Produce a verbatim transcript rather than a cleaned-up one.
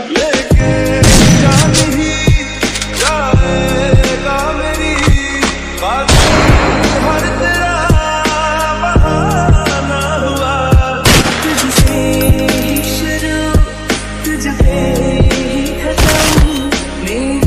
लेके जान ही जाएगा मेरी बात, हर तेरा बहाना हुआ। तुझसे ही शुरू तुझ पे ही खत्म, मेरी